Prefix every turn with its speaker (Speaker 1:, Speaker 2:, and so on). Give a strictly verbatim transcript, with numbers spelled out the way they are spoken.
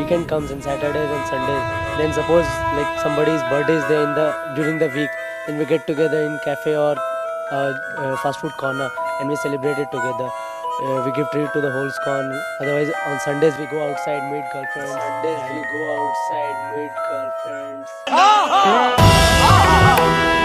Speaker 1: weekend comes in Saturdays and Sundays, then suppose like somebody's birthday is there in the during the week, then we get together in cafe or uh, uh, fast food corner and we celebrate it together. Uh, we give treat to the whole squad. Otherwise, on Sundays we go outside, meet girlfriends. Sundays we go outside, meet girlfriends.